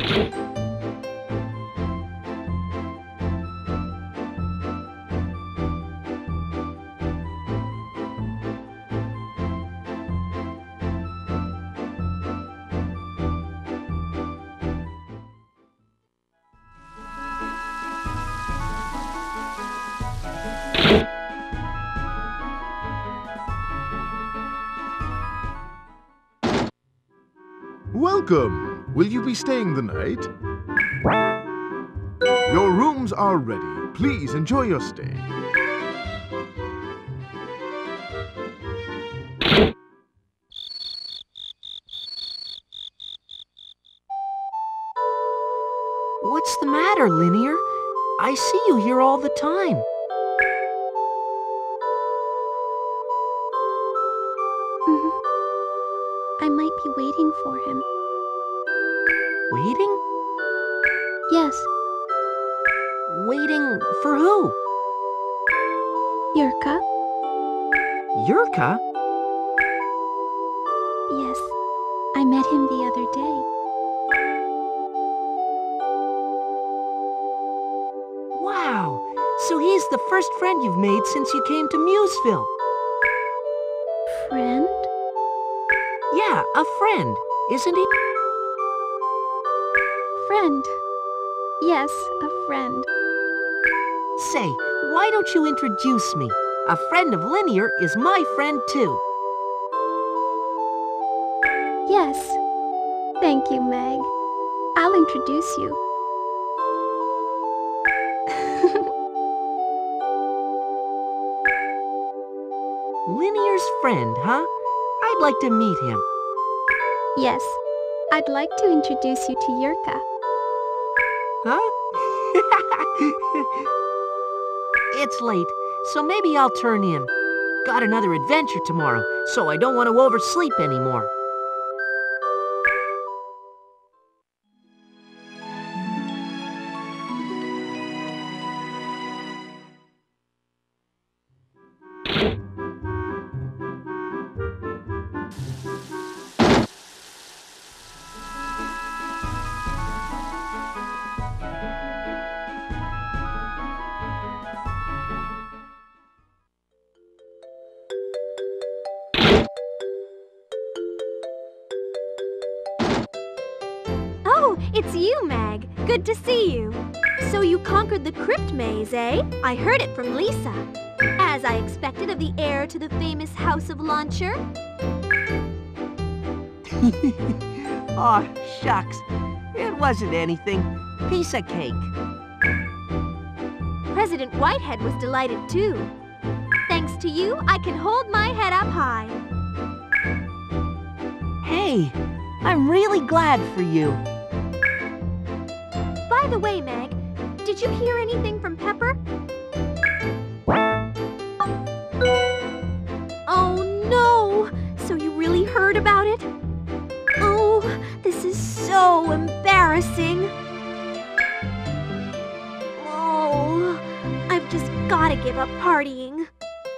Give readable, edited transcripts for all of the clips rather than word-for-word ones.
Welcome! Will you be staying the night? Your rooms are ready. Please enjoy your stay. What's the matter, Linear? I see you here all the time. I might be waiting for him. Waiting? Yes, Waiting for who? Yurka. Yurka? Yes, I met him the other day. Wow! So he's the first friend you've made since you came to Museville. Friend? Yeah, a friend, isn't he? Friend. Yes, a friend. Say, why don't you introduce me? A friend of Linear is my friend too. Yes. Thank you, Meg. I'll introduce you. Linear's friend, huh? I'd like to meet him. Yes, I'd like to introduce you to Yurka. Huh? It's late, so maybe I'll turn in. Got another adventure tomorrow, so I don't want to oversleep anymore. Oh, it's you, Meg. Good to see you. So you conquered the crypt maze, eh? I heard it from Lisa. As I expected of the heir to the famous House of Launcher. Aw, shucks. It wasn't anything. Piece of cake. President Whitehead was delighted too. Thanks to you, I can hold my head up high. Hey, I'm really glad for you. By the way, Meg, did you hear anything from Pepper? Oh no! So you really heard about it? Oh, this is so embarrassing. Oh, I've just gotta give up partying.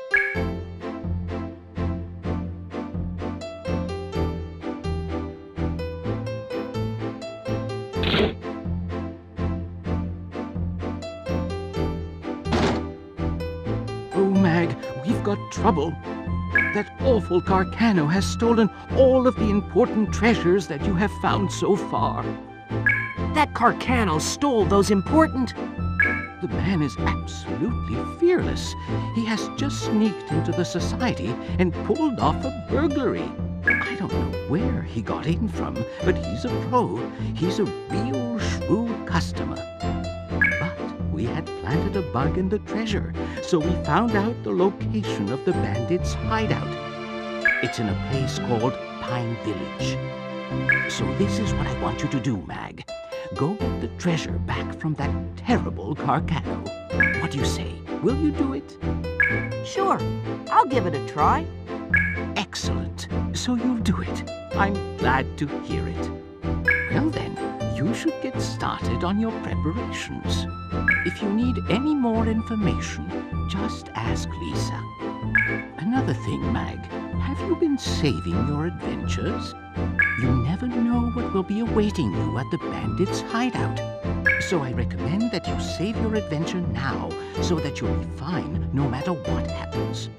Oh, Mag, we've got trouble. That awful Carcano has stolen all of the important treasures that you have found so far. That Carcano stole those important... The man is absolutely fearless. He has just sneaked into the society and pulled off a burglary. I don't know where he got in from, but he's a pro. He's a real shrewd customer. But we had planted a bug in the treasure, so we found out the location of the bandits' hideout. It's in a place called Pine Village. So this is what I want you to do, Mag. Go get the treasure back from that terrible Carcano. What do you say? Will you do it? Sure, I'll give it a try. Excellent. So you'll do it. I'm glad to hear it. Well then, you should get started on your preparations. If you need any more information, just ask Lisa. Another thing, Mag. have you been saving your adventures? You never know what will be awaiting you at the bandits' hideout. So I recommend that you save your adventure now so that you'll be fine no matter what happens.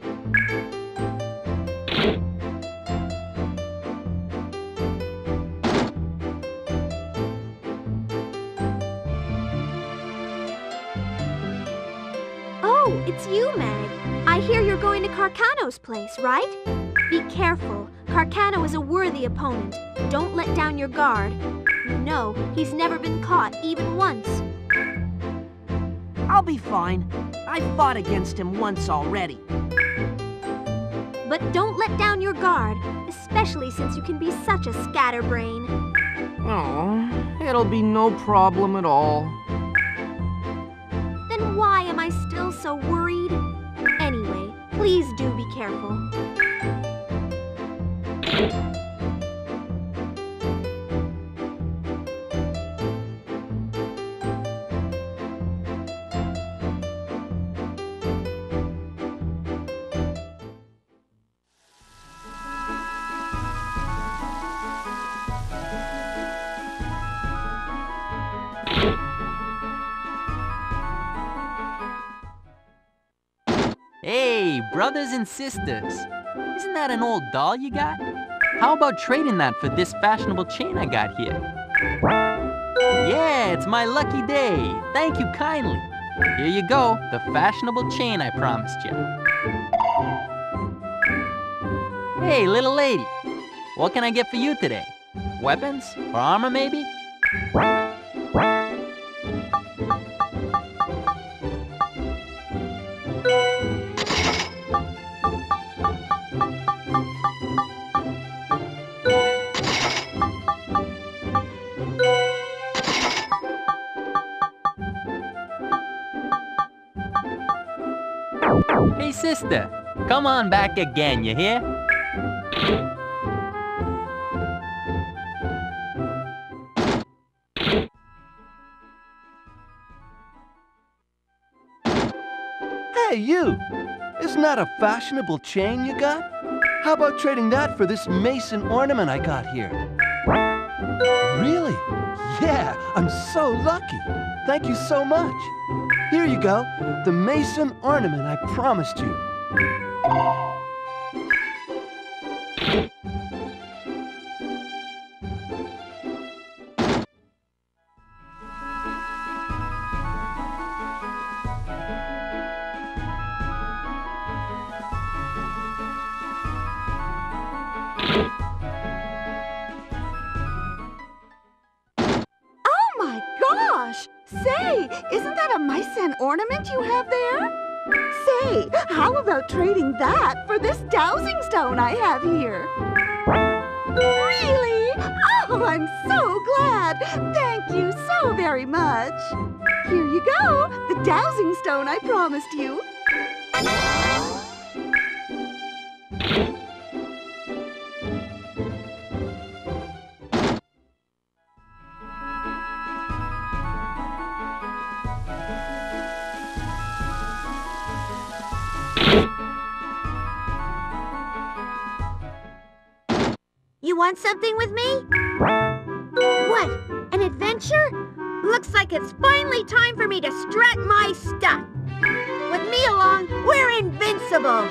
Oh, it's you, Meg. I hear you're going to Carcano's place, right? Be careful. Carcano is a worthy opponent. Don't let down your guard. You know, he's never been caught even once. I'll be fine. I fought against him once already. But don't let down your guard, especially since you can be such a scatterbrain. Oh, it'll be no problem at all. Then why am I still so worried? Anyway, please do be careful. Hey, brothers and sisters. Isn't that an old doll you got? How about trading that for this fashionable chain I got here? Yeah, it's my lucky day. Thank you kindly. Here you go, the fashionable chain I promised you. Hey, little lady. What can I get for you today? Weapons? Or armor, maybe? Hey, sister. Come on back again, you hear? Hey, you! Isn't that a fashionable chain you got? How about trading that for this mason ornament I got here? Really? Yeah, I'm so lucky. Thank you so much. Here you go, the mason ornament I promised you. Oh my gosh! Say, isn't that a Mycen ornament you have there? Say, how about trading that for this dowsing stone I have here? Really? Oh, I'm so glad! Thank you so very much. Here you go, the dowsing stone I promised you. You want something with me? What? An adventure? Looks like it's finally time for me to strut my stuff. With me along, we're invincible.